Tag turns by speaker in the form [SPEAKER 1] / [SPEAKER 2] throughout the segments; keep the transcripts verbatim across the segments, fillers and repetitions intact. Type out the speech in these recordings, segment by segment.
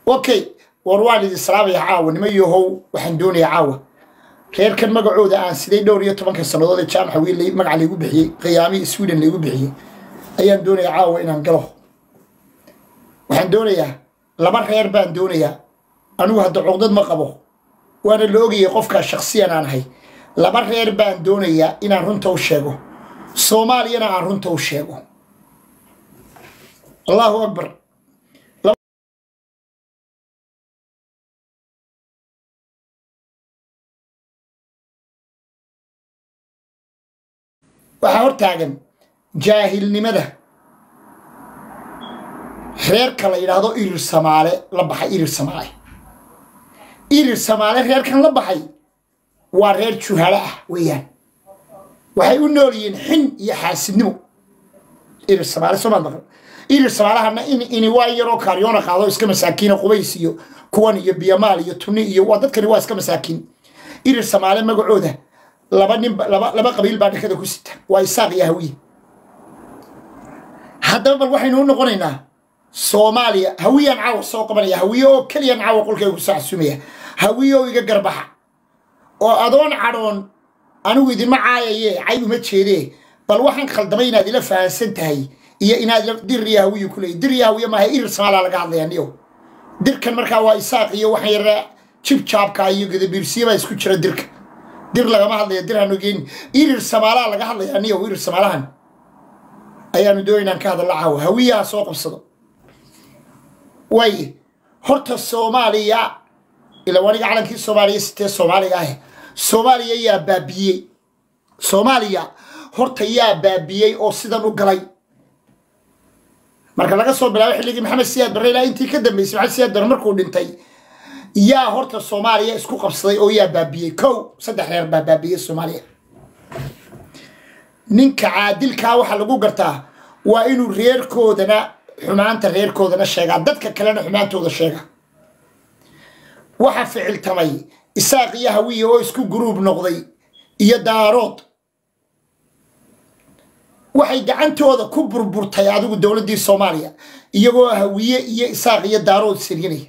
[SPEAKER 1] اوكي وروالي الاسلام يا عاون ما يهو waxaan doonayaa caawa reerkan magacooda aan sidee dhowr iyo toban sanadood jaamac wiilay magac lagu bixiyay qiyaami Sweden lagu bixiyay ayaan doonayaa caawa inaan galo waxaan doonayaa laba reer baan doonayaa anigu hadda codad ma qabo waana la ogayay qofka shakhsiyan aan ahay laba reer baan doonayaa inaan runta u sheego Soomaaliyana aan runta u sheego Allahu akbar waxa hortaagan jaahilnimada reer kala yiraahdo irir Soomaale la baxay irir Soomaale irir Soomaale reer kan la baxay waa reer juhala ah weeyaan waxay u noolyiin xin iyo xaasidnimo irir Soomaale Soomaaliya irir Soomaalahana in in waa yaro kaaryoona qaado iska masaakiin qubays iyo kuwan iyo biyamaal iyo tuni iyo waa dadkani waa iska masaakiin irir Soomaale magacooda laba nin laba laba qabiil baa dhakada ku sita waa isaaq iyo hawiye haddaba bal waxaynu noqonaynaa Soomaaliya hawiyan caaw soo qabanaya hawiye oo kaliya caaw qolkay ku saacsuumaya hawiye oo iga garbaxa oo adoon cadoon anigu idin ma caayaye cayb ma jeedee bal waxaan khaldamay inaad ila fahansan tahay iyo inaad diriya hawiye kulay diriya hawiye ma hay ir Soomaaliya laga hadlayaa dirkan markaa waa isaaq iyo wax yar chip chapka iyo gadabiirsiiba isku jira dirka dir lagama hadlayo dir hanu geen irir Soomaaliya laga hadlayaa niyo irir Soomaalihan ayaanu doonaynaa ka hadal caaw hawiyaha soo qabsado way horta Soomaaliya ila waniga calankii Soomaaliya sitee Soomaaliya ah Soomaaliya yaa baabiyay Soomaaliya horta yaa baabiyay oo sidan u galay marka laga soo bilaabo xilligii Maxamed Siyaad Barre ilaa intii ka dambeysay Maxamed Siyaad Barre markuu dhintay yaa horta Soomaaliya isku qabsaday oo yaa baabiyay kow saddex reer baa baabiyay Soomaaliya ninka caadilka waxa lagu gartaa waa inuu reerkoodana xumaanta reerkoodana sheega dadka kalena xumaantooda sheega waxa ficiltamay isaaq iyo hawiye oo isku group noqday iyo daarood waxay gacantooda ku burburtay adigu dawladii Soomaaliya iyagoo hawiye iyo isaaq iyo daarood siriyay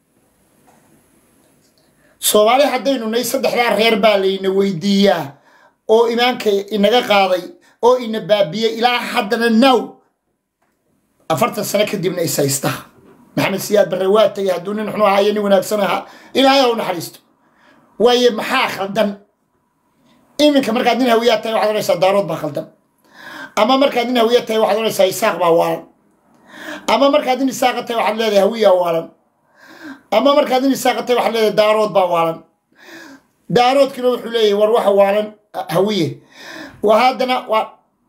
[SPEAKER 1] Soomaaliya hadaynu nay saddexda reer baa leeyna weydiiyaa oo iimaanka inaga qaaday oo ina baabiyay ilaa haddana now afartan sano kadibna isaysta Maxamed Siyaad Barre waa tagay hadduu nin xun ahaa nin wanaagsan ahaa ilaahay uu naxariisto waaye maxaa khaldan iminka markaad nin hawiye tahay waxaad oranaysaa daarood baa khaldan ama markaad nin hawiye tahay waxaad oranaysaa isaaq baa waalan ama markaad nin isaaq tahay waxaad leedahay hawiye waalan ama markaad nin isaaq tahay waxaad leedahay daarood baa waalan daarood kale wuxuu leeyahay war waxa waalan hawiye وهذا و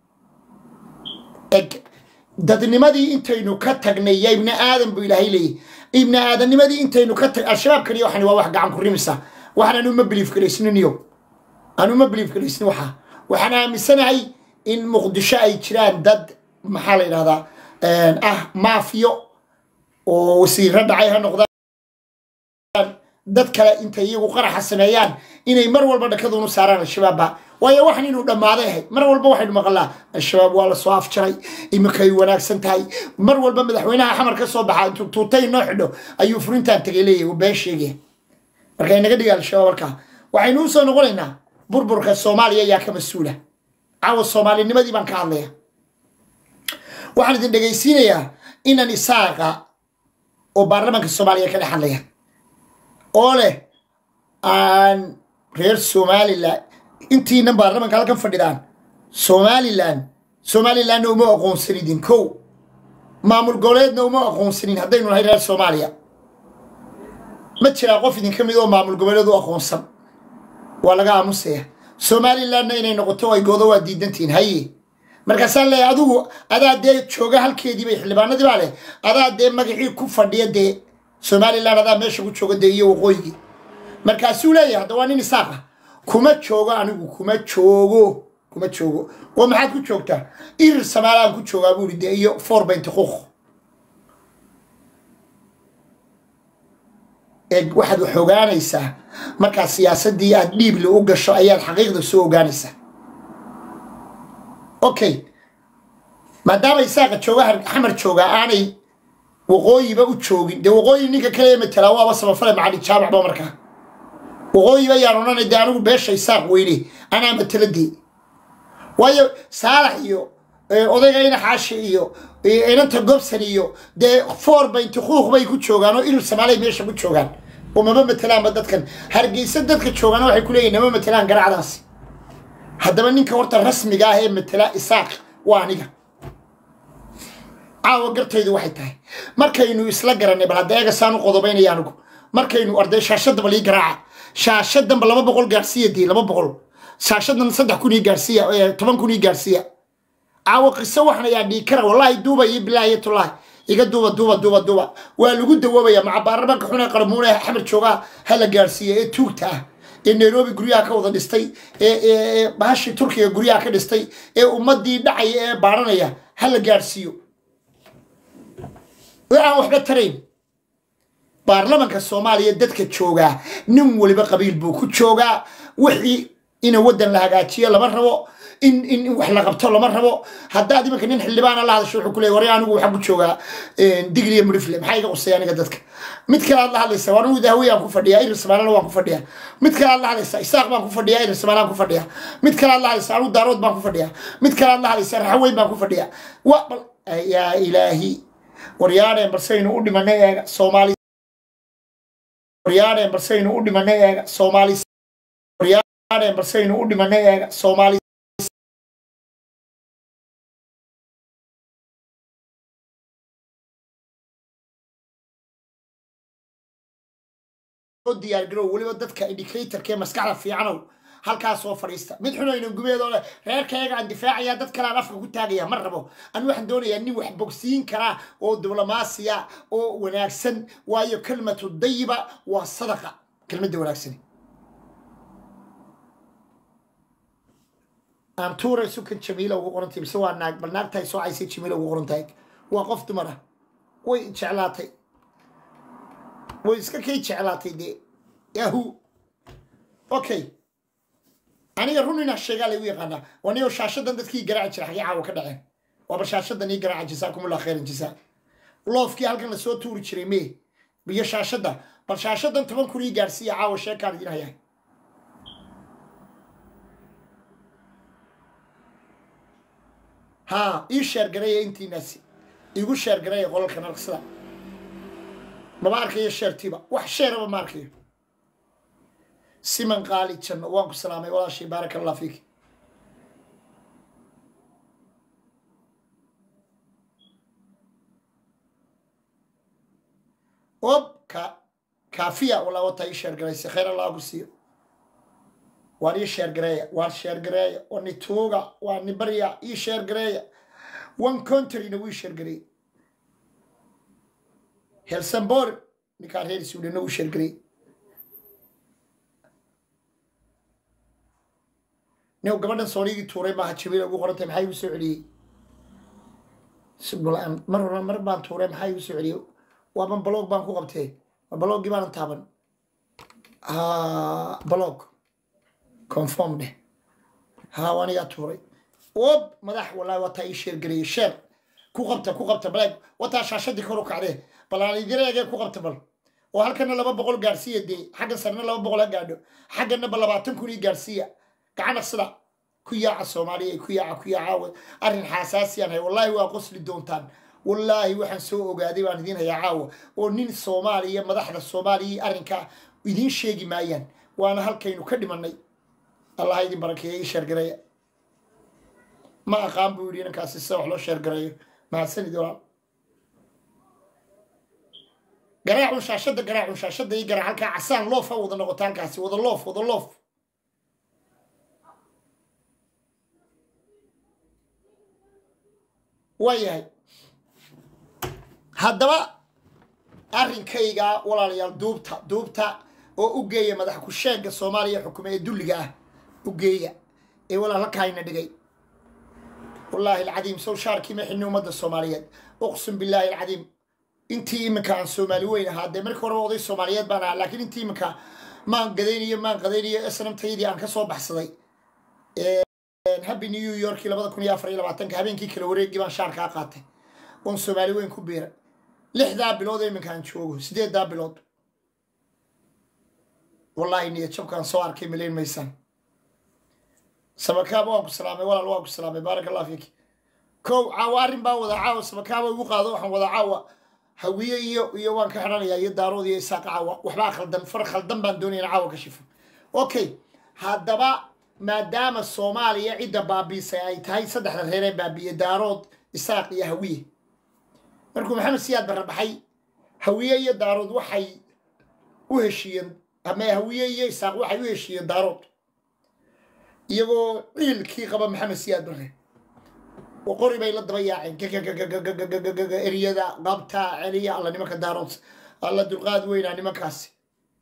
[SPEAKER 1] dadnimadii intaynu ka tagnay ya ibn aadan buu ilaahay leeyahay ibn aadannimadii intaynu ka tag al-shabaab kaliya waxaan waa wax gacan ku rimisa waxaan anu ma believe kaleysniyo anu ma believe kaleysni waxa waxaan aaminsanahay in muqdisho ay jiraan dad maxaa la yiraahdaa ah maafiyo oo wasiirada dhacay ha noqdaan dad kale intay iyagu qarax sameeyaan inay mar walba dhakaduna saaraan al-shabaab waayo waxan inuu dhamaaday mar walba waxay maqlaa al-shabaab waa la soo afjaray imikay wanaagsan tahay mar walba madaxweynaha xamar ka soo baxay intuu tuutay noo xidho ayuu furintaan tagay leeyahay been sheegay marka inaga dhiga al-shabaab marka waxaynu soo noqonaynaa burburka Soomaaliya yaa ka masuula caawa Soomaalinimadii baan ka hadlayaa waxaan idin dhageysiinayaa inaan isaaqa oo baarlamaanka Soomaaliya ka dhaxlaya oo leh aan reer Soomaaliland intii nan baarlamaanka halkan fadhidaan Somaliland Somaliland uma aqoonsanidin kow maamul goboleedna uma aqoonsanin haddaynu nahay reer Soomaaliya ma jira qof idin kamid oo maamul goboleed u aqoonsan waa laga aamusaya Somaliland inay noqoto ay goodo waa diidantiin haye markaas la adigu adaa de jooga halkeedii bay xilbaanadii baa leh adaa de magacii ku fadhiya de Somaliland adaa meesha ku jooga de iyo waqooyi markaas uu leeyahay hadda waa nin isaaq kuma joogo anigu kuma joogo kuma joogo oo maxaad ku joogtaa irir Soomaaliya ku jooga buu riday iyo four point five ee waxaad xogaanaysaa marka siyaasadii aad dhiib la u gasho ayaad xaqiiqda soo ogaanaysaa okay maadaama isaaqa jooga xamar jooga aanay waqooyi ba u joogin de waqooyi ninka kale matala waa samafale macali jaamac ba markaa waqooyi ba yaan oranay de anigu beeshay saaq weyne anaa mataladii waayo saalax iyo odayga xaashi iyo inanta gobsan iyo de four point xuquuq bay ku joogaan oo il Soomaali meesha ku joogaan oo ma matalaan dadkan hargeysa dadka joogaan waxay ku leeyihiin ma matalaan garacdaas haddaba ninka horta rasmiga ah ee matala isaaq waa aniga aawo gartaydu waxay tahay markaynu isla garanay bal hadeega saan u qodobaynaya anigu markaynu arday shaashada bal ii garaaca shaashadan laba boqol gaarsiiyay laba boqol shaashadan saddex kun ii gaarsiiya toban kun ii gaarsiiya aawo qiso waxna yaa dhii kara wallahi duuba iyo bilaahi tullahi iga duuba duuba duuba duuba waa lagu dawoobaya maca baarlamaanka xuna qarmuuna xamar jooga hala gaarsiiya ee tuugta ee Nairobi guriyaha ka wada dhistay ee baashi Turkiga guriyaha ka dhistay ee ummadii dhacay ee baaranaya hala gaarsiiyo waxaan waxba tarayn baarlamaanka Soomaaliya dadka jooga nin waliba qabiil buu ku jooga wixii in wadan la hagaajiyo lama rabo in in wax la qabto lama rabo hadaa dimanka nin xildhibaan la hadasho wuxuu ku leeyahay wari anigu waxa ku jooga digriya mudifle maxay iga qosay aniga dadka mid kale la hadlaysa waan uu daawiyaan ku fadhiyaa ir Soomaaliland waan ku fadhiyaa mid kale la hadlaysa isaaq baan ku fadhiyaa ir Soomaaliland ku fadhiyaa mid kale la hadlaysa anigu daarood baan ku fadhiyaa mid kale la hadlaysa raxweyn baan ku fadhiyaa wa ya ilaahi waryaadeen balsaynu u dhimanay ee Soomaali waryaadeen balsaynu u dhimanay ee Soomaali waryaadeen balsaynu u dhimanay ee Soomaali diyaar garow waliba dadka indicator kee maskaxda fiicanow halkaas soo fariista mid xunayna gumeedo reerkayga aan difaacaya dad kale afka ku taagaya mar rabo aan waxaan doonayaa nin wax bogsiin kara oo diblomaasiya oo wanaagsan waayo kelmadu dayiba waa sadaqa kelmada wanaagsan aan tuuray sukan jamiila ugu qorantay mise waa naag bal naagtay soo caysay jamiila ugu qorantay waa qof dumar ah way jeclaatay way iska kay jeclaatay de yahu okay aniga runina sheega la yaqaana waniyo shaashadan dadkii garaac jiray xaqi caawa ka dhaceen waa shaashadan ii garaac jisaakum allah khayran jisaa loofkii halkan la soo tuuri jiray me biyo shaashada bal shaashadan toban kun ii gaarsiiya caawa sheekaan idin hayay ha ii sheer gareey intii naasi igu sheer gareey qolkan alqsada ما باركي الشرتيبة وحشيرة ما باركي سيمن قالي تشن وانكو سلامي ولا شي بارك الله فيك وب كا كافية ولا وطا يشير قراي خير الله قسير واني يشير قراي وان شير قراي واني توغا واني بريا يشير قراي وان كونتري نو يشير قراي هلسنبور نكار هير سودان نو شرقري نو قبلنا صوري توري ما هتشبيه أبو قرنت محي وسعودي سبلا أم مرة مرة بان توري محي وسعودي وابن بلوك بان كو قبته بلوك جبان تابن ها بلوك كونفورم ده ها واني يا توري وب مدح والله وتاي شرقري شر كو قبته كو قبته بلاك وتا شاشة كروك عليه بلاني جريء كو قبته بل وهالكنا لبا بقول جارسيا دي حاجة سرنا لبا بقول جادو حاجة نبلا باتن كوني جارسيا كأنا صلا كويا عالصومالي كويا كويا عاود أرن حساسي أنا والله وأقص لي دونتان والله وحن سوق قاعدين واندين هي عاو ونين الصومالي مدحنا الصومالي أرن كا يدين شيء معين وأنا هالكينو كدي مني الله يدين بركة يشر قرية ما أقام بورينا كاس السوح لو شر قرية مع السنة دولار قراع شاشة قراع شاشة يقرع هالك عسان لوف وذا نقطان كاسي وذا لوف وذا لوف وياي هذا أرين كيجا ولا ريال دوبتا دوبتا أو أوجية ماذا حكوا الشيخ الصومالية حكومة دولجة أوجية إيه ولا لك هاي ندقي والله العظيم سو شاركي محنو مدى الصوماليات أقسم بالله العظيم intii imika Soomaali weyn ahaade markii hore waday Soomaaliyeed baan laakiin intii imika ma qadayniyo ma qadayniyo islamtaydi aan ka soo baxsaday ee happy new york laba kun iyo afar iyo labaatan habeenkii kala wareegii baan shaar ka qaatay oo Soomaali weyn ku biiray لحدا بلود من كان شوقه سديد دا بلود والله إني أشوف كان صور كملين ميسان سمكاب واقو سلامي ولا الواقو سلامي بارك الله فيك كو عوارين با ودا عاو سمكاب وقادو waxan wada caawa hawiye iyo iyo waan ka xiranaya iyo daarood iyo isaaq caawa waxba khaldan far khaldan baan doonayna caawa ka shifo okay hadaba maadaama Soomaaliya cida baabisay ay tahay saddexda reer baabiye daarood isaaq iyo hawiye markuu maxamed siyaad barbaxay hawiye iyo daarood waxay u heshiyeen ama hawiye iyo isaaq waxay u heshiyeen daarood iyagoo ciilkii qaba maxamed siyaad barre وقري بين الضبياعين إريدا قبتا عليا الله نمك داروت الله دلقاد وين يعني مكاسي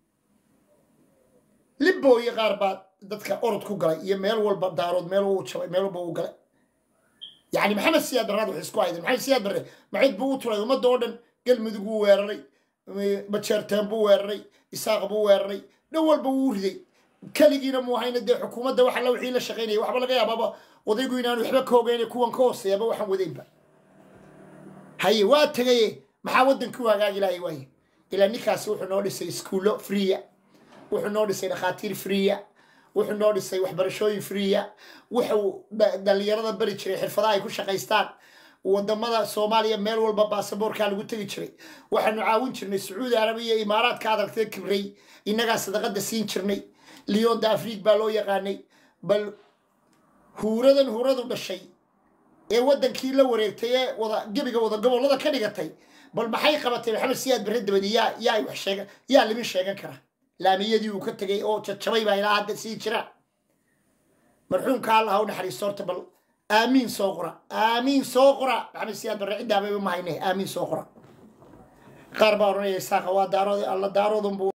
[SPEAKER 1] لبو يغاربات دتك أرد كوجلا يميل والبدارود ميل وشوي ميل بوجلا يعني محمد سياد براد وحسكوا أيضا محمد سياد بره معيد بوت ولا يوم الدوردن قل مدقو ويرري بتشرتن بو ويرري إساق بو ويرري نول بوردي كليجينا مو هاي ندي حكومة ده وحلا وحيلة شقيني وحبلا جاي بابا وضيقوا ينانو يحبك هو بيني كوان كوس يا بابا وحن وذيبا هاي وقت جاي محاودن كوا جاي لا يواي إلى نكاس وحنودي سي سكولو فريا وحنودي سي دخاتير فريا وحنودي سي وحبرشوي فريا وحو داليرada bari jiray xirfadaha ay ku shaqeystaan wadamada Soomaaliya meel walba baasaboorka lagu tagi jiray waxaanu caawin jirnay Sacuudi Arabiya Imaaraadka adartay kibray inaga sadaqada siin jirnay Lyon da Afrique baa loo yaqaanay bal huuradan huuradu dhashay ee wadankii la wareegtay ee wada gabiga wada gobolada ka dhigatay bal maxay qabatay Maxamed Siyaad Barre dabadiya yaa wax sheega yaa limi sheegan kara laamiyadii uu ka tagay oo jajabay baa ilaa hadda sii jira marxuumka Allah u naxariisto horta bal آمين صغرى آمين صغرى عم السياد الرعدة ما معينه آمين صغرى قرب رأي ساق ودارو الله دارو ذنبو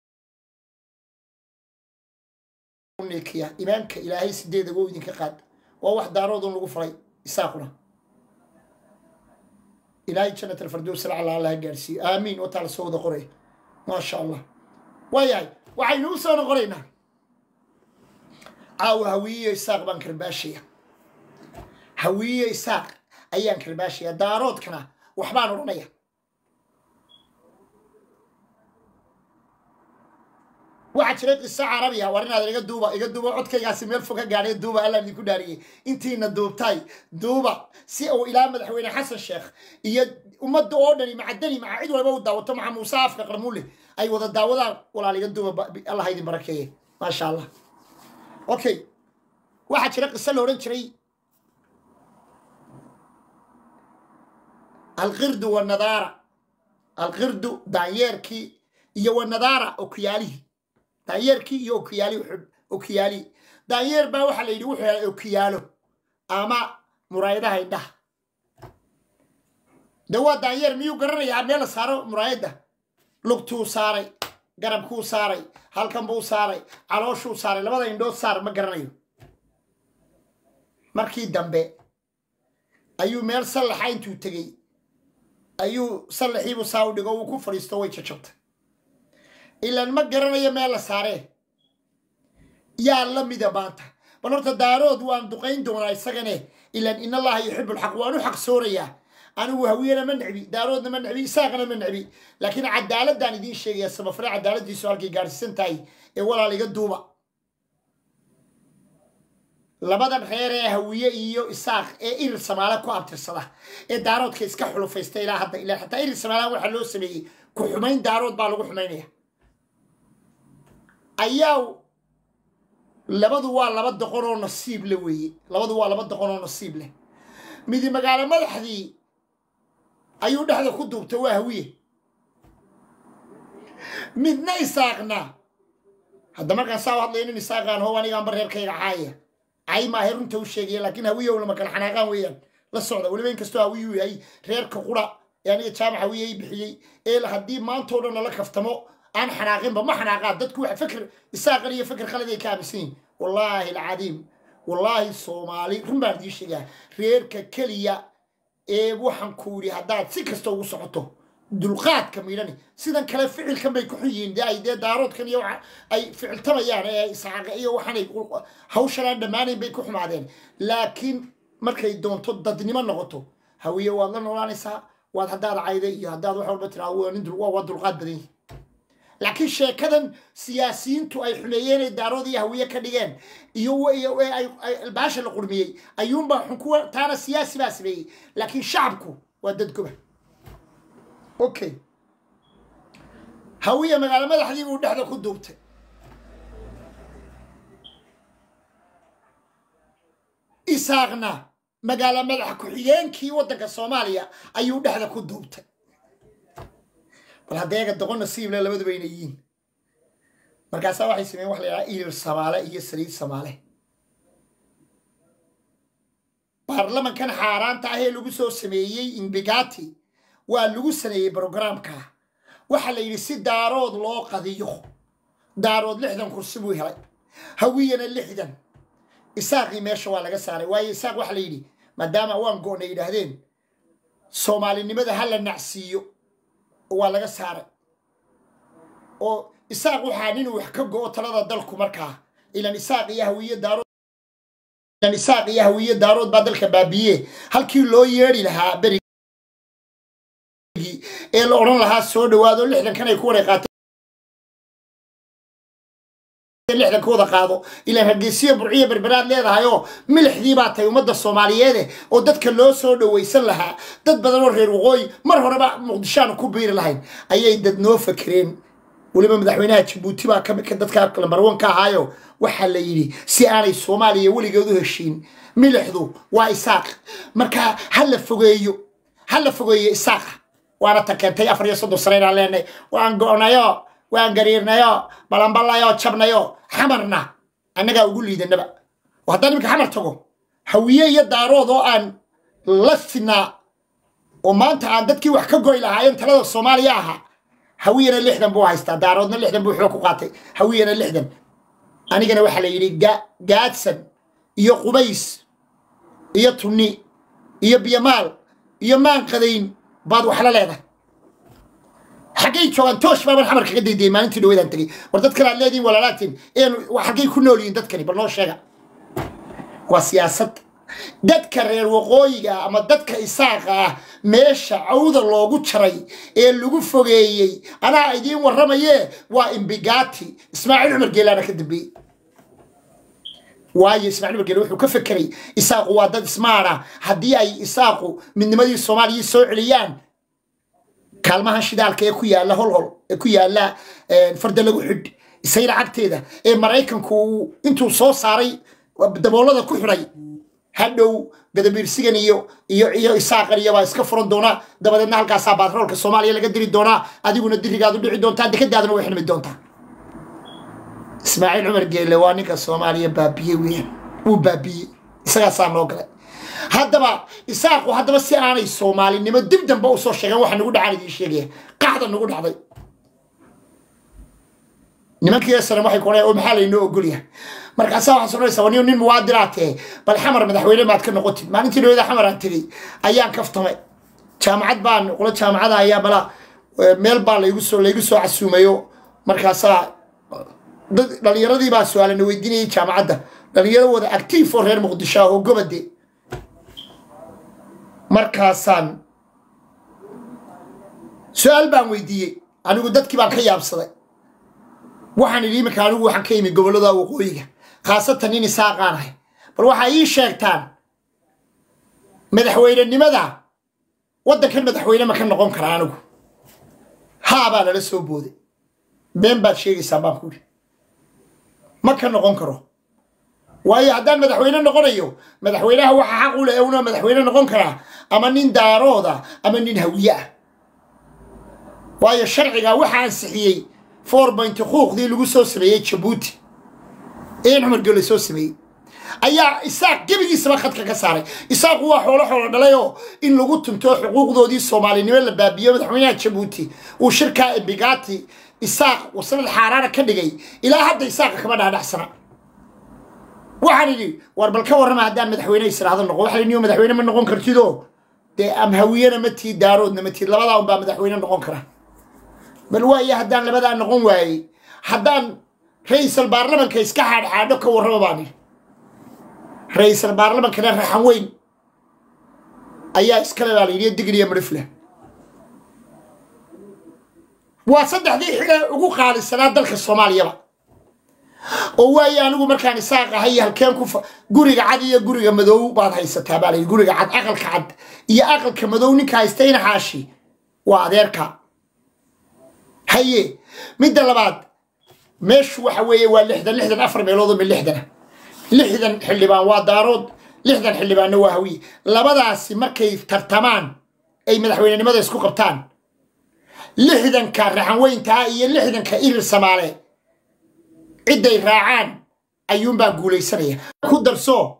[SPEAKER 1] نيكيا إيمانك إلهي سديد جوي ديك قاد وواحد دارو ذنبو فري ساقنا إلهي جنة الفردوس على الله جالسي آمين وتعالى صوت قري ما شاء الله وياي وعينوس أنا قرينا عاو هوية ساق بنكر باشية هوية إساق أيان كرباشية دارود كنا وحبان ورنية واحد شريط الساعة عربية ورنا هذا يقدوبة يقدوبة عد كي ياسم يلفوك قاعد يدوبة ألا نيكو داري انتين الدوب تاي دوبة سيئو إلى مدحوين حسن الشيخ يد أمد أوردني مع الدني مع عيد ولا بود داوته مع مصاف قرمولي أي وذا داوته ولا يقدوبة الله هيدي بركيه ما شاء الله أوكي واحد شريط السلة ورنشري القرد والنظارة القرد دايركي يو النظارة أوكيالي دايركي يو كيالي وحب أوكيالي داير با waxa la yiri wuxuu أوكيالو ama muraayadaha indhaha dawa daayer miyu garanaya meel saaro muraayada lugtuu saaray garabkuu saaray halkan buu saaray calooshuu saaray labada indhood saar ma garanayo markii dambe ayuu meel salaxa intuu tagay ayuu salaxiibu saaw dhigo uu ku fariisto way jajabtay ilaan ma garanayo meel la saaree yaa la mida maanta bal horta daarood waan duqayn doonaa isagane ilaan in allaha yuhibbu alxaq waanu xaq soorayaa anigu hawiyana ma nacbi daaroodna ma nacbi isaaqana ma nacbi laakiin cadaaladaan idiin sheegaya sabafra cadaaladiisu halkay gaarsiisan tahay ee walaaliga duuba labadan reer ee hawiye iyo isaaq ee irir Soomaali ku abtirsada ee daaroodka iska xulufaystay ilaa hadda ilaa xataa irir Soomaali waxa loo sameeyay ku xumayn daarood baa lagu xumaynaya ayaw labadu waa laba doqon oo nasiib la weeye labadu waa laba doqon oo nasiib leh midi magaalo madaxdii ayuu dhaxda ku duubtay waa hawiye midna isaaqna hadda markaan saa hadlaynin isaaqaan hoo aniga aan reerkayga caaya ay ma heerunta u sheegay laakiin hawiye wala ma kala xanaaqan weeyaan la socda waliba in kasto hawiye ay reerka qura yani jaamac hawiye bixiyay ee hadii maanta oo dhan la kaftamo aan xanaaqin ba ma xanaaqa dadku wax fikir isaaqan iyo fikir khalad ay ka aaminsan wallahi alcadiim wallahi Soomaali run baan dii sheegaa reerka kaliya ee waxan ku yiri hadaad si kasto ugu socoto dulqaadka miidani sidan kale ficilkan bay ku xiyeen ay daaroodkan iyo ay ficiltamayaan ee isaaqa iyo waxanay hawshan dhamaanay bay ku xumaadeen laakiin markay doonto dadnimo noqoto hawiye waa la noolaanaysaa waad haddaad cayday iyo haddaad wax walba tiraa waa dulqaad badan yihin laakiin sheekadan siyaasiyiintu ay xumeeyeen ay daarood iyo hawiye ka dhigeen iyo baasha la qurmiyey ayuunbaa xunkuwa taana siyaasi baa sameeyey laakiin shacabku waa dad goba okay hawiye magaalo madaxdii buu dhexda ku duubtay isaaqna magaalo madax ku-xigeenkii waddanka soomaaliya ayuu dhexda ku duubtay bal haddeega doqon nasiible labaduba inay yihiin markaasaa waxay sameeyeen wax la yidhaha irir samaale iyo saliid samaale baarlamankan xaaraanta ah ee lagu soo sameeyey imbigati waa lagu sameeyey brogramka waxaa la yidhi si daarood loo qadiyo daarood lixdan kursi buu helay hawiyana lixdan isaaqii meesha waa laga saaray waayo isaaq waxa la yidhi maadaama waan go'na yidhaahdeen soomaalinimada ha la nacsiiyo waa laga saaray oo isaaq waxaa nin wax ka go'o talada dalku markaa ilan isaaq iyo hawiye daarood ilan isaaq iyo hawiye daarood baa dalka baabiye halkii loo yeedhi lahaa berigii ee la odhan lahaa soo dhawaado lixdan kan ay ku wareeqaateen lixdan kooda qaado ilan hargeysiyo burciyo berberaad leedahay oo milixdii baa tahay ummadda soomaaliyeede oo dadka loo soo dhawaysan lahaa dad badan oo reer waqooyi mar horeba muqdishoaan ku biiri lahayn ayay dad noo fakereen weliba madaxweynaha jabuuti baa ka midka dadka lambar one ka ahaayo waxaa la yidhi si aanay soomaaliya weligeed u heshiin milixdu waa isaaq marka ha la fogeeyo ha la fogeeyo isaaqa waana ta keentay afar iyo soddon sano inaan leenahay waan go'nayo waan gariirnayo balanballayo jabnayo xamarna annagaa ugu liidanaba oo haddaan iminka xamar tago hawiye iyo daarood oo aan la sinaa oo maanta aan dadkii wax ka goy lahaayeen talada soomaaliya ahaa hawiyana lixdan buu haystaa daaroodna lixdan buu xoog ku qaatay hawiyana lixdan anigana waxaa la yidhi gaadsan iyo qubays iyo tunni iyo biyamaal iyo maan qadayn baad wax la leedahay حقي جوان توش ما بالحمر كقدي دي ما أنت دويدان تري وردت كلا الذين ولا لاتين إيه وحقي كنولين دتكني بالله شجع وسياسة دتكرر وقوية أما دتك إساقة مش عود الله قد شري إيه اللي قفوجي أنا أيدين والرمية وإنبجاتي اسمعي عمر جيلانا كدبي واي اسمعني بقولوا وكفكري إساق وادد اسمعنا هدي أي إساقو من مدي الصومالي السعوديان كلمة شدالك يكو يالا هول هول يكو يالا فرد لغو حد يسير عقتيدا إيه مرايكن كو انتو صو صاري دبولada ku xiray hadhow gadabiirsigan iyo iyo iyo isaaqar iyo waa iska furan doona dabadeedna halkaas baatroolka Soomaaliya laga diri doona adiguna dirigaad u dhici doonta dekadaadna way xirmi doonta Ismaaciil Umar Geele waa ninka Soomaaliya baabiye weyn uu baabiye isaga saan loo galay haddaba isaaqu haddaba si aanay Soomaalinimo dib dambe u soo sheegan waxa nagu dhacay sheegay qaxda nagu dhacday nimankii sanad waxay qoreen oo maxaa la inoo ogol yahay markaas waxa soonaysa wani nin muwaadiraate bal xamar madaxweyne maad ka noqotid maalintii dowladda xamar aan tagay ayaan kaftamay jaamacad baan qolo jaamacada ayaa bala meel baa la igu soo la igu soo casuumayo markaas dhalinyaradii baa su'aalana weydiinayay jaamacadda dhalinyaro wada active for reer Muqdisho oo gobade markaasaan su'aal baan weydiiyay anigu dadkii baan ka yaabsaday waxaan idin markaa anigu waxaan ka yimid gobolada waqooyiga khaasatan in isaaqaanahay bal waxa ii sheegtaan madaxweynenimada waddankan madaxweyne ma ka noqon karaa anigu haa baa lala soo booday been baad sheegaysaa baan ku ma ka noqon karo waayo haddaan madaxweyne noqonayo madaxweynaha waxa xaq u leh inuu madaxweyne noqon karaa ama nin daarooda ama nin hawiye ah waayo sharciga waxa ansixiyay four point five دي لغو سو سميي جيبوتي اين عمر قال سو سميي ايا اساق جبيgiisa khadka ka saaray isaaq waa xoolo xoolo dhalayo in lagu tunto xuquuqdoodii Soomaalinimo la baabiyo madaxweynaha Djibouti uu shirka Ibigati isaaq wasan xaraana ka dhigay ilaa hadda isaaq kama dhaadhacsana waxaan idhi war bal ka warrama hadaan madaxweyne israado noqo waxa inuu madaxweyne ma noqon kartido de am hawiyana ma tii daaroodna ma tii labada un baa madaxweyne noqon kara بل واي هدان لبدا نقون واي هدان رئيس البرلمان كيسكا حاد حادو كورما باني رئيس البرلمان كنا رحان وين ايا اسكالا بالي دي دغري مرفله وصدح ذي حاجة وقال السنة دلك الصومالية وواي أنا أقول مركان ساقة هي هالكلام كف جوري عادية جوري مدو بعض هاي ستابالي جوري عاد أقل كعد يا أقل كمدوني كايستين حاشي وعذيرك هي مدة لبعض مش وحوي واللحدة اللحدة أفر ميلوض من اللحدة لحدة حلبان وادارود لحدة حلبان نواهوي لبضع مركي ترتمان أي مدحوين ماذا يسكو قبطان لحدة كارحان وين تاعي لحدة كإير السمالي عدة راعان أيوم بقولي سرية كدر سو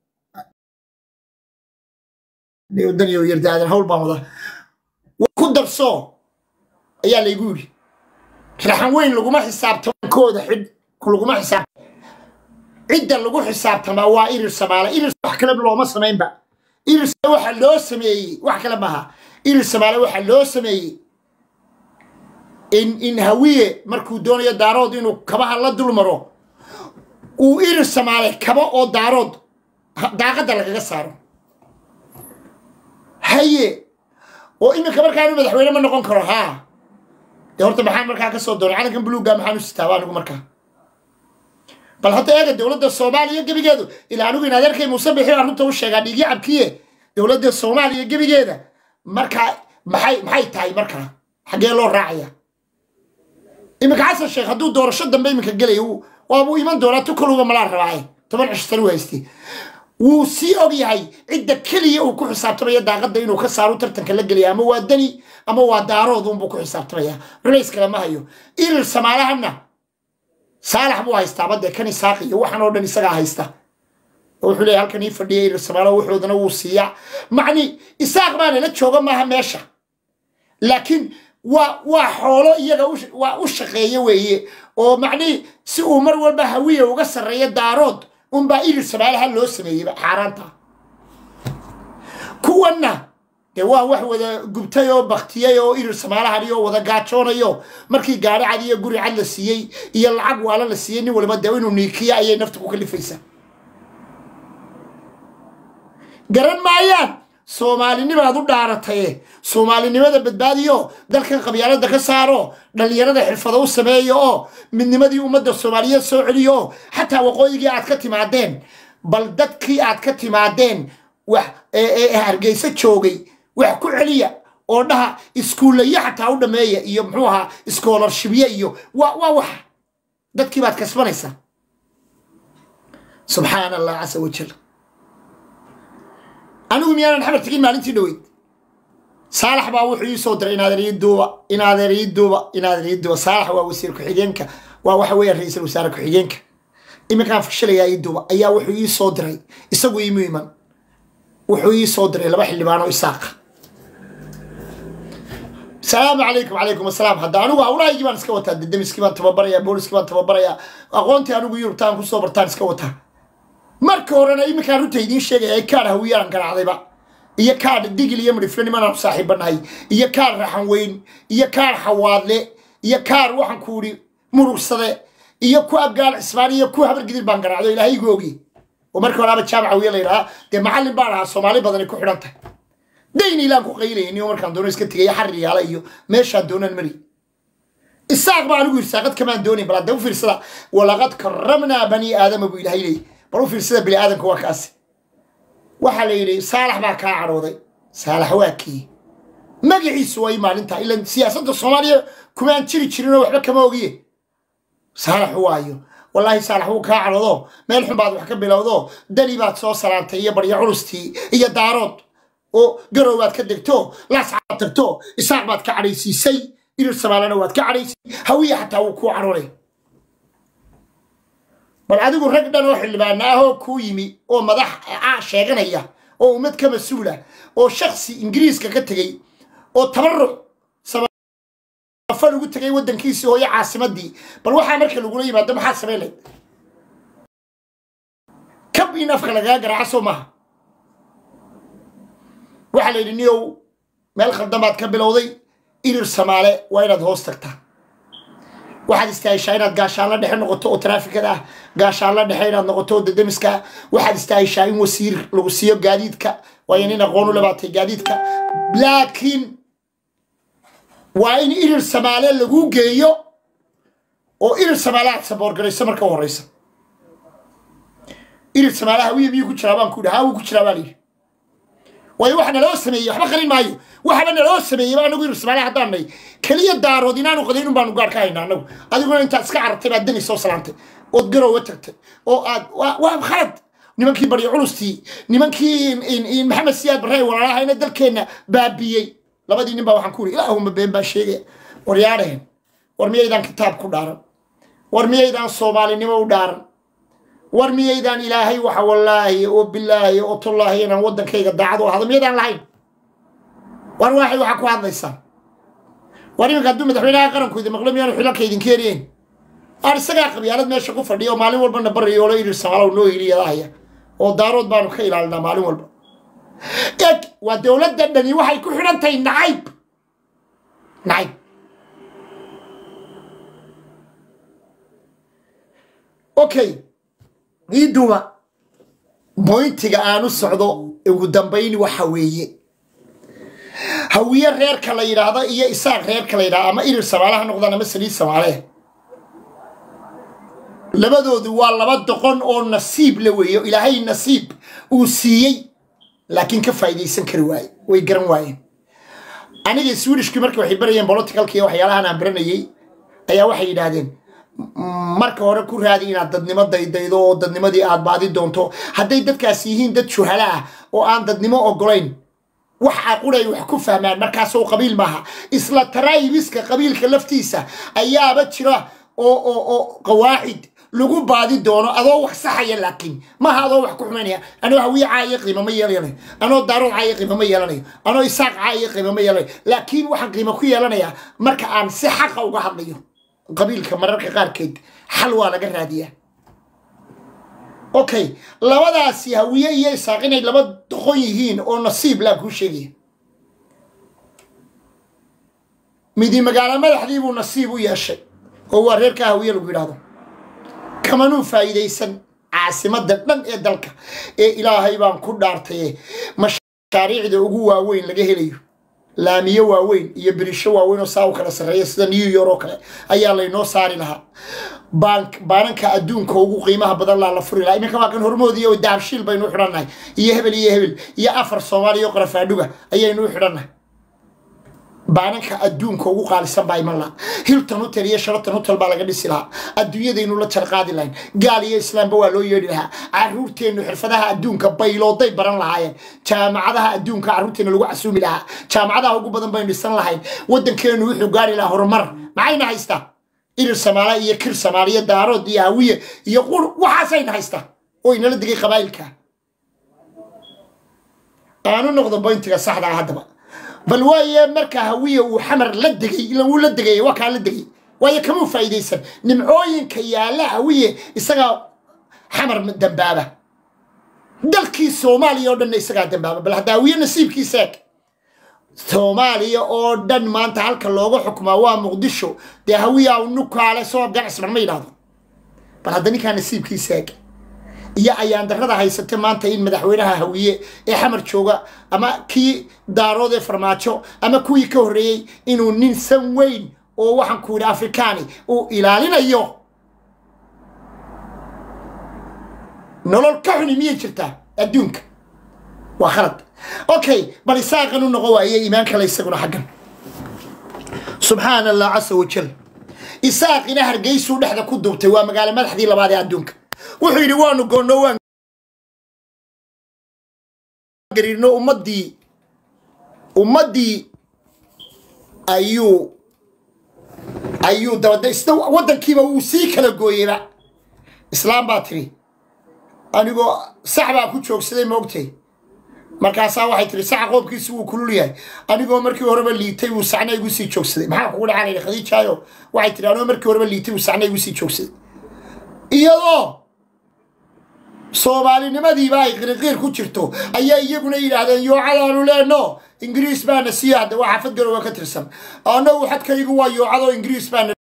[SPEAKER 1] يودني يرد هذا الهول بامضة وكدر سو أيا اللي يقول راحن وين لقوا ما حسابتهم كود حد كل لقوا ما حساب عدة لقوا حسابتهم هو إير السمالة إير السمالة كلام لو ما سمعين بقى إير السمالة واحد لو سمعي واحد كلامها إير السمالة واحد لو سمعي إن إن هوية مركو دنيا دارود إنه كبها الله دول مرو وإير السمالة كبا أو دارود داقة دلقة صار هي وإنه كبر كانوا مدحونا من نقول كرها دورت محل مركا كسر دور على كم بلوغ محل استوى نقول مركا بل حتى هذا الدولة الصومالية جبي جدو إلى أنو بينادر كي مصبح عرض توش قاعد يجي عبكية دولة الصومالية جبي جدا مركا محي محي تاي مركا حاجة له راعية إمك عسى الشيخ هدو دور شد بين مك الجلي هو وأبو إيمان دورته كله ملار راعي طبعا عشتروا هستي وسي أوجي هاي عدة كلية وكل حساب ترى يدا غدا إنه خسارو ترتن كلا جلي أما ودني أما ودارو ذم بكل حساب ترى رئيس كلام هايو إير السماعة هنا صالح أبو هايستا بدأ كان يساقي وحنا ودني سقى هايستا وحلي هالكن يفردي إير السماعة وحودنا وسيع معني إساق ما لا تشوفه ما هم يشة لكن و وحوله يجا وش خيه ويه ومعني سو مر والبهوية وقصر ريا دارود وم بإير السماعة هاللو سميه حارنتا كونا جوا واحد وذا جبتيو بختيو إير السماعة هريو وذا قاتشون يو مركي قاري عادي يقولي على السيء يلعب وعلى السيء ولا ما تداوين ونيكيا أي نفتكو كل فيسا قرن معيان سومالي نما دو دارتاي سومالي نما دا بدباديو دالكن قبيالada ka saaro dhalinyarada xirfado u sameeyo midnimadii umada Soomaaliyeed soo celiyo hatta waqooyiga aad ka timaadeen bal dadkii aad ka timaadeen wax ee hargeysa joogay wax ku celiya oo dhaha iskuulaya hatta u dhameeya iyo muxuu ahaa scholarship iyo waa wax dadkii baad kasbanaysa subhanallah asa wajal أنا وميانا نحمل تجين مالنتي دويد صالح باوحي يصدر إن هذا يدوبا إن هذا يدوبا إن هذا يدوبا صالح ووسير كحجينك ووحوي الرئيس الوزراء كحجينك إما كان في الشلة يا يدوبا أيا وحي يصدر يسوي يميما وحي يصدر لبح اللي بانو يساق السلام عليكم وعليكم السلام هذا أنا وأولا يجي من سكوتها الدم سكوت تببريا بولس سكوت تببريا أغنتي أنا ويور تان كسو برتان سكوتها marka horena imika runta idin sheegay ay kaar hawiyaan garaacdayba iyo kaar digil iyo midflani mana saaxiibanahay iyo kaar raxan weyn iyo kaar xawaadle iyo kaar waxan ku uri murugsade iyo ku abgaal Isbaaniya ku habar gidil baan garaacdo ilaahay googi oo marka horaba jaamaca wiil leeyahay de macallin baan ahaa Soomaali badan ku xidhantay deyn ilaan ku qayleeyay oo markaan doono iska tigay xariyaala iyo meesha doonan mari isaaq baan ugu irsaaqad kamaan doonay bal hadda u fiirsada walaqad karramna bani aadama bu ilaahay برو في السنة بلي آدم كواكاس وحالي صالح ما كان عروضي صالح واكي ما قعي سوي مال انت إلا سياسة الصومالية كمان تشري تشرينا وحبا كما وقيه صالح هوايو والله صالح هو كان عروضو ما يلحن بعض وحكم بلاوضو داني بات سو سلامتي هي بريا عرستي هي دارود و قروبات كدكتو لا سعاترتو إساق بات كعريسي سي إلو السمالة وات كعريسي هوية حتى هو كو عروري بل عدو رجل روح اللي بعناه كويمي أو مدح عاشقنايا أو مد كمسؤولة أو شخصي إنجليز ككتجي أو تبرع سبب فلو قلت جاي ودن كيسي هو عاصمة دي بل واحد مركز الجولي ما دام حاسب له كم ينفخ لجاجر عصو ما واحد النيو مال خدمات كبل وضي إلى السماء وين هوستكته واحد استعيشين قاشان الله دحين نقطة ترافيك كذا قاشان الله دحين نقطة دمسكا واحد استعيشين وسير لوسيو جديد كا وينين غونو لبعض جديد كا لكن وين إير السمالة لجو جيو أو إير السمالة سبور قري سمر كوريس إير السمالة هوية ميو كشربان كودا هاو كشرباني ويوحنا لو سمي وحنا خلين مايو وحنا لو سمي ما نقول السمالة حضرني كلية دار ودينا نقدين بانو قار كاينا نو أديكون أنت سكعر تبع الدنيا سو سلامته وتقرأ وتكت أو أد وهم خالد نمكي بري علوستي نمكي إن إن محمد سياد بري ولا هاي ندل كنا بابيي لبدي نبى وحنقول لا هم بين بشيء وريارهم ورميدان كتاب كدار ورميدان صومالي نمو دار ورميدان إلهي وح والله وبالله وطالله أنا ودن كي قد عدو هذا ميدان لعين ورواحد وحكوا هذا الإنسان وريم قدوم دحونا قرن كذا مغلوم يعني حلا كيدين كيرين أرسل قبيلة ما شكوا فردي ومالي والبنا بري ولا يرسل سماله ونو يلي هذا ودارود بانو خيل على مالي والبنا إك والدولة دني وحي كل حنا تين نعيب نعيب أوكي يدوما بوينتي أنا الصعدو وقدام بيني وحويه هوية غير كلا يرادا إيه إساق غير كلا يرادا أما إير السمالة نقدنا مسلي السمالة لبدو دوال لبد دقون أو نصيب لويه إلى هاي النصيب وسيء لكن كفايدة يسنكر واي ويقرن واي أنا جي سوريش كمرك وحي بريان بولوتيكال كي وحي يالها نعبرنا يي أيا وحي يدادين marka hore ku raadi inaad dadnimo daydaydo oo dadnimadii aad baadi doonto haday dadkaas yihiin dad shuhala ah oo aan dadnimo ogolayn wax aquray wax ku fahmaan markaas oo qabiil maaha isla taraybiska qabiilka laftiisa ayaaba jira oo oo oo qawaacid lagu baadi doono adoo wax saxaya laakiin ma hado wax ku xumeynaya anoo hawiye caayay qiimo ma yeelanayo anoo daaro caayay qiimo ma yeelanayo anoo isaaq caayay qiimo ma yeelanayo laakiin waxaan qiimo ku yeelanaya marka aan si xaq uga hadlayo qabiilka mararka qaarkeed xal waa laga raadiyaa okay labadaasi hawiye iyo isaaq inay laba doqon yihiin oo nasiib la ku sheegay midi magaala madaxdii buu nasiib u yeeshay oo waa reerka hawiye lagu yiraahdo kamanu faa'iideysan caasimadda dhan ee dalka ee ilaahay baan ku dhaartay mashaariicda ugu waaweyn laga helayo laamiye waaweyn iyo birisho waaweyn oo saaw kala sareeyo sida New York oo kale ayaa la inoo saari lahaa bank baanka adduunka ugu qiimaha badan la furi lahaa iminka waa kan hormoodiyo oo daabshiil baynu xidhanahay iyo hebel iyo hebel iyo afar Soomaaliya qarafaadhuga ayaynu xidhanahay baanka adduunka ugu qaalisan baa iman la hilton hotel iyo sheraton hotel baa laga dhisi lahaa adduunyadaynu la jarqaadi lahayn gaal iyo islaamba waa loo yeedhi lahaa caruurteenu xirfadaha adduunka baylooday baran lahaayeen jaamacadaha adduunka caruurteenu lagu casuumi lahaa jaamacadaha ugu badan baynu dhisan lahayn wadankeenu wuxuu gaari lahaa horumar maxayna haystaa irir Soomaaliya iyo kir Soomaaliya daarood iyo hawiye iyo qur waxaasayna haystaa oo inala digay qabaylka aanu noqdo bointiga saxda ah hadaba بل ويا مركا هوية وحمر لدقي لو لدقي وكان لدقي ويا كمو فايديسن نمعوين كيالا هوية إسقى حمر من دنبابة دلكي سوماليا ودن إسقى دنبابة بل هدا هوية نسيب كيساك سوماليا ودن ما انت هالك اللوغو حكمة ومقدشو دي هوية ونوكو على صواب دعس من ميلادو بل هداني كان نسيب كيساك يا أيام درada haysatay maanta in madaxweynaha hawiye ee xamar jooga ama kii daaroode farmaajo ama kuwii ka horeeyay inuu nin san weyn oo waxan ku yiraahdo Afrikaani oo ilaalinayo nolol ka xun miyay jirtaa adduunka waa khalad okay bal isaaqanu noqo waayay iimaanka la isaguna xagan subhanallah azza wa jalla isaaqina hargeysu dhaxda ku duubtay waa magaalo madaxdii labaad ee adduunka wuxuu yiri waanu go'no waan garino ummadii ummadii ayuu ayuu dawada isna wadankiiba uu sii kala gooyayba islaam baa tiri anigoo saxba ku joogsaday moogtay markaas waxay tiri sax qoobkiisu uu kulul yahay anigoo markii horeba liitay uu saxnay igu sii joogsaday maxaa ku dhacay Khadiijaayo waxay tiri anigoo markii horeba liitay uu saxnay igu sii joogsaday iyadoo Soomaali nimadii baa qirqir ku jirto ayaa iyaguna yiraahdeen yoo calaanu leeno Ingiriis baa nasiyaad waxa xafad garowa ka tirsan anoo xadkaygu waa yoo cado Ingiriis baa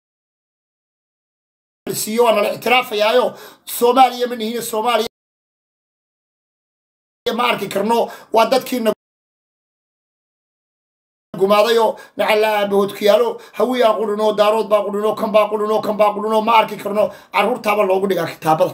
[SPEAKER 1] nasiyo ana ictiraafayaayo Soomaaliya ma nihiin Soomaaliya ma arki karno waa dadkiina قماضيو نعلا بهود كيالو هوي أقولنو دارود باقولنو كم باقولنو كم باقولنو ما أركي كرنو عرور تابا لوغو ديغا كتابا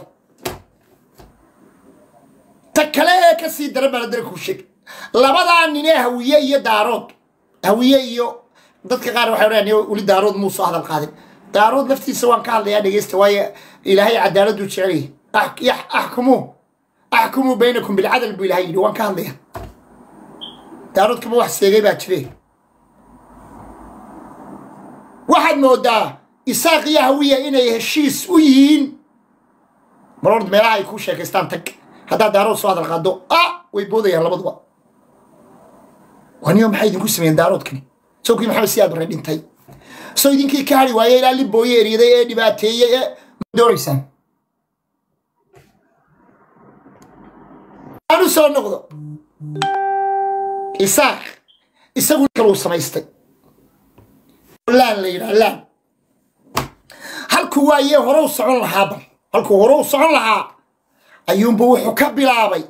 [SPEAKER 1] تكالي كسي دربا ندركو شك لبدا نيني هوية يا دارود هوية يو dadka qaar waxay raadiyeen wali daarood muusa hadal qaadin daarood laftiisa waan ka hadlayaa dhageysta waaye ilaahay cadaaladu jeceliy ahkumu ahkumu baynakum bil adl bil hayy waan ka hadlayaa daarood kama wax seegay baa jiray waxaad moodaa isaaq iyo hawiya inay heshiis u yihiin marwad meelaha ay ku sheekaystaan tag hadaa daarood soo hadal qaado ah way boodayaan labaduba waniyo maxay idinku sameeyeen daaroodkani سوكي محمد سياد بردين تاي سو يدينكي كاري وايه لا اللي بويه ريده ايه دباتيه ايه دوريسان أنا سو نقضو إساق إساقو كلو سمايستي لان لينا لان هالكو وايه هرو سعون لها بل هالكو هرو سعون لها أيوم بوحو كبلابي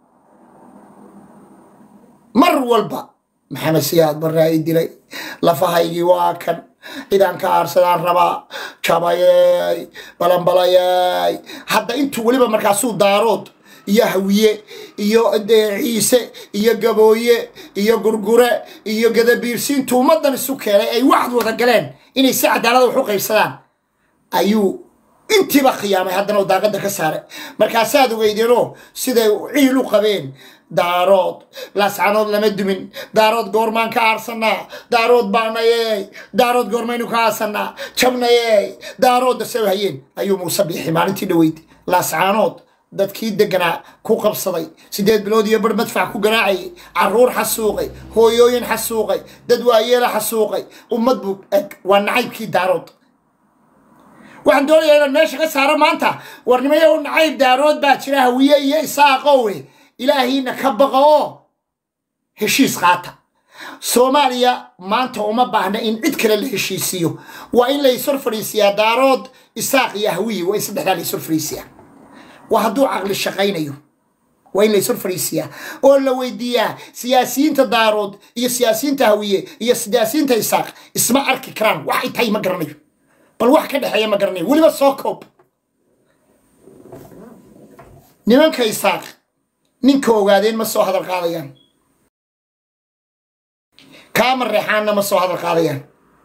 [SPEAKER 1] مر والبا محمد سياد برا يدلي لفهايجي واكن إذا كان أرسلان ربا شبايي بلان بلايي حتى انتو وليبا مركاسو دارود يا هوية يا عيسى يا قبوية يا قرقرة يا قدبيرسين تو مدن السكري أي واحد وذا قلان إني يساعد على وحوق يسلان أيو انتي بقيامي هذا نو داقد كسارة مركاسات ويديرو سيدا عيلو قبين دارود لاسعنود لمدمن دارود غورمان كارسنا دارود بانايي دارود غورمينو كاسنا جبنايي دارود سوهيين ايو موسبيحي مالنتي دويد لاسعنود dadkii deganaa ku qabsaday sideed bilood iyo bar madfac ku garaacay caruur xasuuqay hooyooyin xasuuqay dad waayeel xasuuqay ummad buu waa nacaybkii daarood waxaan doonayaa inaan meesha ka saaro maanta warnimayo nacayb daarood baa jira hawiye iyo isaaqowe ilaahina ka baqo heshiis qaata Soomaaliya maanta uma baahna in cid kale la heshiisiyo waa in la isor fariisiyaa daarood isaaq iyo hawiye waa saddexda la isor fariisiyaa وهدو عقل الشقينيو وين ليسور فريسيا ولا ويديا سياسيين تدارود هي سياسيين تهوية هي سياسيين تيساق اسمع أركي كران واحد تاي مقرني بل واحد كده حيا مقرني ولي بس صوكوب نمان كيساق نينكو قادين مسو هذا القاضيان كامل ريحاننا مسو هذا القاضيان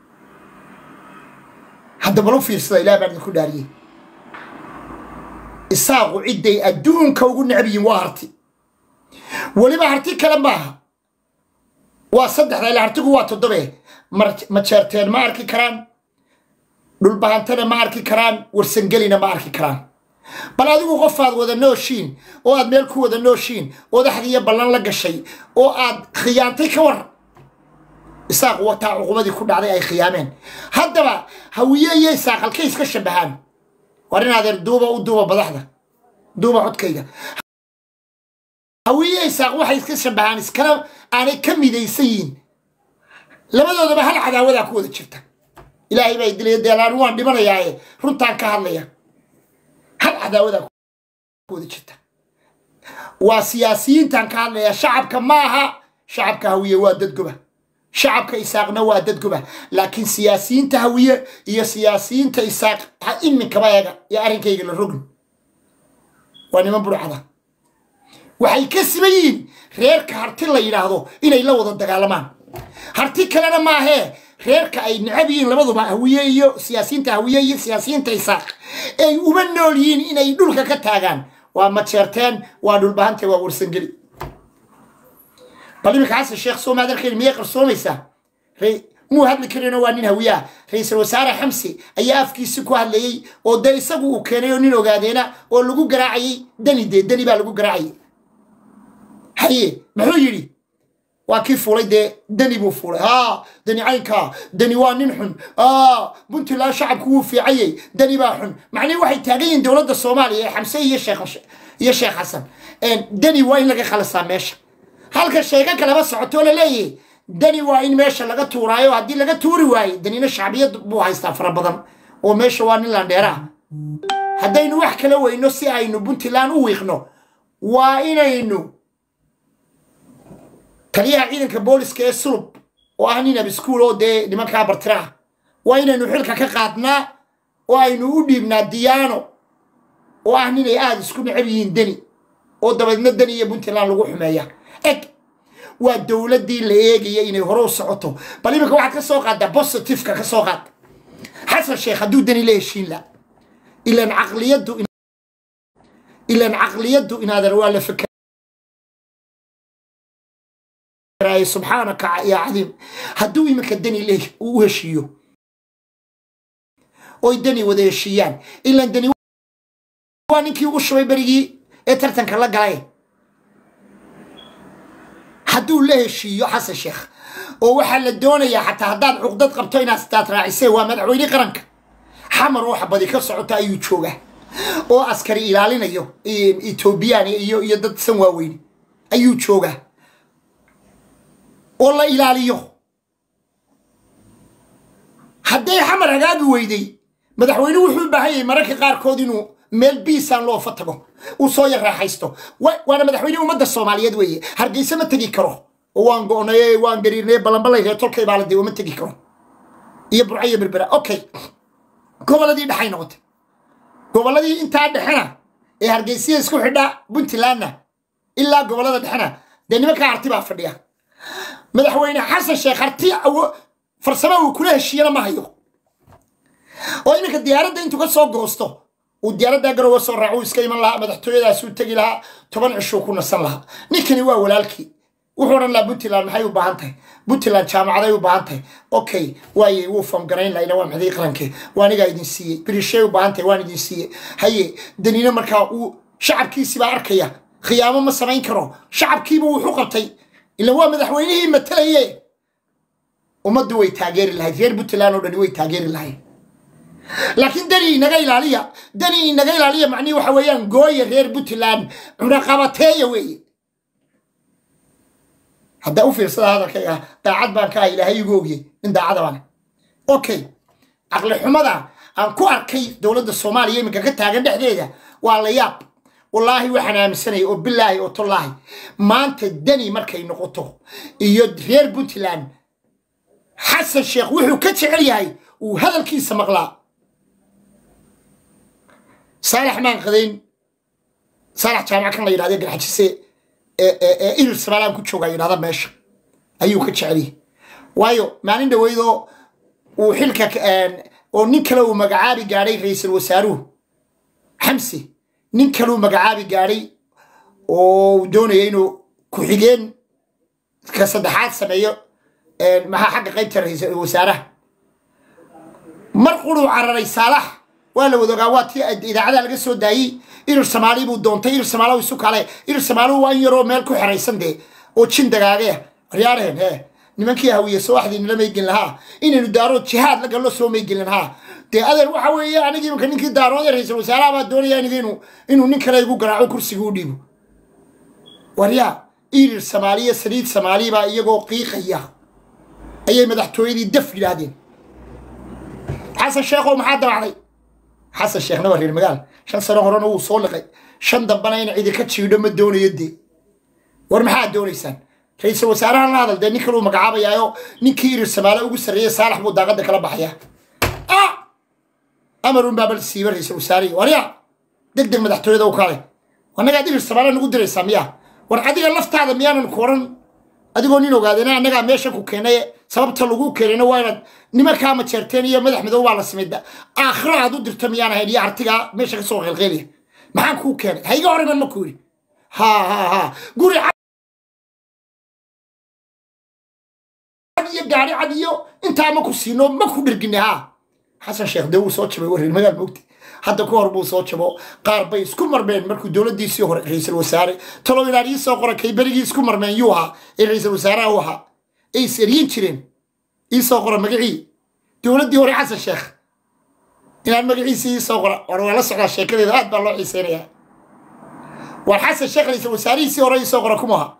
[SPEAKER 1] هذا بلو في السلايلا بعد كل داريه isaaqu ciday adduunka ugu nacbiyin waa harti waliba harti kala maaha waa saddexda ila hartigu waa toddobe ma jeerteen ma arki karaan dhul bahantana ma arki karaan warsangelina ma arki karaan bal adigu qofaad wada nooshiin oo aad meel ku wada nooshiin oo dhaxdiya ballan la gashay oo aad khiyaantay ka war isaaq wata uqubadii ku dhacday ay khiyaameen haddaba hawiye iyo isaaq halkay iska shabahaan warina adeer duuba u duuba badaxda duuba codkayga hawiye isaaq waxay iska shabahaan iskala aanay ka midaysayin labadoodaba hal cadaawada ku wada jirta ilaahay bay dilay deelaan waan dhimanayaaye runtaan ka hadlaya hal cadaawada ku wada jirta waa siyaasiyiintan ka hadlaya shacabka maaha shacabka hawiye waa dad goba شعبك إساق نوا ددقبه لكن سياسيين تهوية هي سياسيين تإساق إن من كبايا يا أرين كيجي للرجل وأنا ما بروح هذا وحي كسبين غيرك هرتي الله ينهضو إلى إلا وضد الدجالمان هرتي كلنا ما هي غيرك أي نعبين لما ضم هوية سياسيين تهوية سياسيين تإساق أي ومنولين إن يدولك كتاجان وما تشرتين وادول بهنت وورسنجلي بلي عاس الشيخ سوما هذا الكلمة يقر سوميسا ري مو هذا الكلمة وانين هويا رئيس الوزراء حمسي أياف كيسكو هاللي أو ده يسقو وكانوا نينو قادينا أو لقو قراعي دني دي دني بقى لقو قراعي حيه محو يري وكيف ولي ده دني بوفوري ها دني عينكا دني وانينحن آه بنت لا شعب كوفي عي دني باحن معني واحد تاقين دولة الصومالي يا حمسي يا شيخ يا شيخ حسن ان دني وين لقى خلصها ماشي halka sheega kala socoto la leeyahay dani waa in meesha laga tuuraayo hadii laga tuuri waayo danina shacbiyad buu haystaa fara badan oo meesha waa nin la dheeraa hadaynu wax kala weyno si aynu Puntland u wiiqno waa inaynu kaliya ciidanka booliska ee sulub وأهنينا بسكولو دي لما كابر تراه وإن نحلك كقادنا وإن أوديبنا ديانو وأهنينا آد سكون عبيين دني ودبدنا الدنيا بنتلان لغو حماية إك والدولة دي اللي يجي إنه هروس عطو بل يمكن واحد كسوق هذا بوزيتيف كسوق هذا حسن الشيخ هدو دني ليش لا إلا أن عقليته إن إلا أن عقليته إن هذا الوالد فكر سبحانك يا عظيم هدو يمكن دني ليش وهشيو ويدني وذا الشيان إلا أن دني وانكي وشوي بريجي اترتن كلا جاي حدو له شيء حسن الشيخ ووحل الدنيا حتى هدان عقدة قبطين استات راعسي ومدعويني قرنك حمر روح بدي كسعوتا أيو تشوجه أو عسكري إلالين أيو إيتوبياني أيو يدد سنواوين أيو تشوجه والله إلاليو حدي حمر عقاب ويدي مدعويني وحول بهاي مركي قار كودينو meel biisaan loo fatago uu soo yar raaxaysto waana madaxweynaha ummadda Soomaaliyeed weeye hargeysa ma tagi karo waan go'nay waan gariirnay balanbalay tolkay baaladii uma tagi karo iyo burciyo berbera okay goboladii dhaxay noqotay goboladii inta dhaxana ee hargeysa isku xidha Puntlandna ilaa gobolada dhaxana deynima ka arti baa fadhiya madaxweyne Xasan Sheekh arti farsamo uu kula heshiiyana ma hayo oo inka diyaaradda intuu ka soo goosto وديارة دقر وصل رعوس كيما لها مدحتوية دا سود تجي لها طبعا عشو كنا صن لها نيكني وا ولالكي وحورا لا بوتيلان محيو بانتي بوتيلان جامعة يو بانتي اوكي واي وفهم قرين لا ينوام هذي قرنكي واني قاعد نسيه بريشيو بانتي واني نسيه هي دنينا مركا و شعب كيسي باركيا خيامة ما سمعين كرو شعب كيبو وحقبتي إلا هو مدحوينيه متليه ومدو ويتاجر لها غير بوتيلان ودني ويتاجر لها لكن دني نجاي لاليا دني نجاي لاليا معني وحويان جوي غير بوتلان علاقاتي وي هذا أوفر صار هذا كيا تعاد بانكاي إلى هاي جوجي من تعاد بان أوكي عقل حمدا أن كوار كي دولة الصومالية من كذا تاجر حديدة والله ياب والله وحنا مسني وبالله وطلعي ما أنت دني مركي نقطه يد غير بوتلان حسن الشيخ وحو كتشعري هاي وهذا الكيس مغلا صالح مان قدين صالح جامعة كان يراد يقول حجسي إير السمالام كتشوغا يراد ماشي أيو كتشعري وايو ما عنده ويدو وحلكك آن ونكلو مقعابي قاري رئيس الوسارو حمسي نكلو مقعابي قاري ودوني ينو كحيجين كصدحات سمعيو ما حق قيبت رئيس الوسارة مرقلو عرري صالح ولا ودقاوات إذا عدا لقى داي إير السمالي بودونتي إير السمالي ويسوق عليه إير السمالي وين يرو مالكو حريصن دي وتشين دقاقيه ريارهن ها نمكي هوية سواحد إن لما يجين لها إن ندارو جهاد لقى الله سو ما يجين لها دي هذا وحوي يعني كي ممكن نكيد دارو ده رئيس الوزراء ما دوري يعني كينو إنه نكلا يقول قرعوا كرسي يقوليبو وريا إير السمالية سريد سمالي با يجو قيقية أي مدحتوي دي دف جادين حسن الشيخ ومحاضر علي حسن الشيخ نوري المقال شن سنة هرانو وصولقي شن دبناين عيدي كتشي ودم الدوني يدي ورمحاد دوني سان رئيس الوزراء هذا ده نكلو مقعابا يايو نكير السمالة وقو سرية صالح بو داقا دكلا بحيا آه أمرون بابل السيبر رئيس الوزراء وريا دك دك مدحتوي دو كالي وانا قادر السمالة نقدر يساميها ورقادي اللفت هذا ميانا نكورن أديكو نينو قادنا أنك ميشا كوكينا سببت لغو كيرينا وايرد نما كاما تشيرتين يا مدح مدو على سميدا آخر عدو درتا ميانا هيدي عرتيقا ميشا كسوغ الغيلي محان كوكينا هيقا عربا مكوري ها ها ها قوري عدي قاري عديو انتا مكو سينو مكو درقيني ها حسن الشيخ دو صوتش بيوري المقال موكتي حتى كور بو صوتشبو قار باي اسكو مرمين مركو دولة دي سيو رئيس الوزراء تلو إلى رئيس وقرا كي بريجي اسكو مرمين يوها رئيس الوزراء وها اي سيرين تشرين إيسا قرا مقعي دولة دي وري حسن الشيخ إلى المقعي سي إيسا قرا وروا لسعنا الشيخ اللي ذات بالله عيسينيها والحسن الشيخ رئيس الوزراء سي ورا إيسا قرا كمها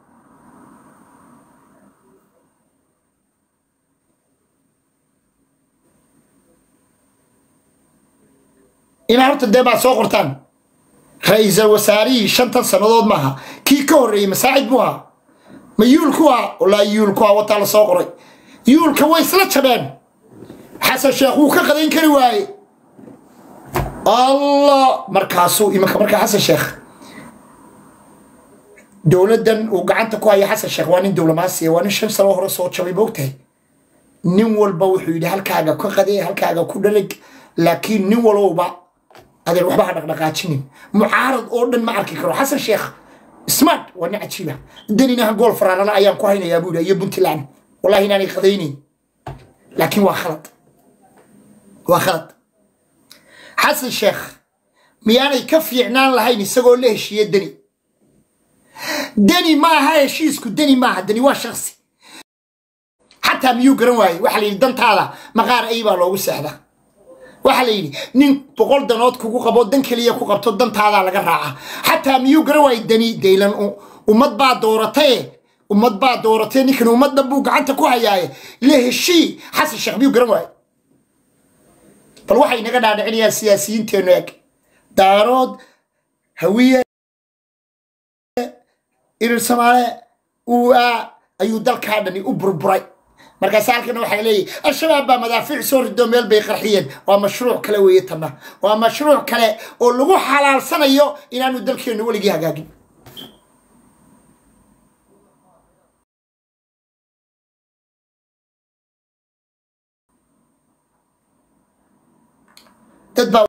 [SPEAKER 1] إن عرفت الدبع صغرتان رئيس الوزراء شنطة سنوات معها كي كوري مساعد بوها ما يولكوا ولا يولكوا وطال صقري يولك ويسلا شبان حسن شيخ وكقدين كري واي الله مركاسو إما مركا حسن شيخ دولة دن وقعنت كواي حسن شيخ وانين دولة ماسية وانين شمس الله رسول شبي بوقته نول بوحي ده هالكاجا كقدين هالكاجا كودلك لكن نول وبا هذا الوحبة هذا نقاشين معارض أردن معركي كرو حسن شيخ سمارت وانا عتشيله دنينا هنقول فرانا لا أيام كوهينا يا بودا يا بنت لعن والله هنا خذيني لكن وخلط وخلط حسن الشيخ ميانا يكفي عنان لهيني سقول له شيء دني دني ما هاي شيء اسكو دني ما دني وا شخصي حتى ميو قرواي وحلي دنت هذا مغار ايبا لوgu seexda waxa la yiri nin boqol danood kugu qabo dan kaliya ku qabto dantaada laga raaca hatta miyuu garaway dani deylan ummad baa dooratay ummad baa dooratay ninkan ummadda buu gacanta ku hayay leeshi xasan sheekh miyuu garaway bal waxa inaga dhaadhicinaya siyaasiyiinteenu eg daarood hawiye irir Soomaale uu ayuu dalka dhani u burburay marka saalkana waxa leeyahay al-shabaab ba madaafiic soo rido meel bay qarxiyeen waa mashruuc kale weeytana waa mashruuc kale oo lagu xalaalsanayo inaanu dalkeenu waligii hagaagin dad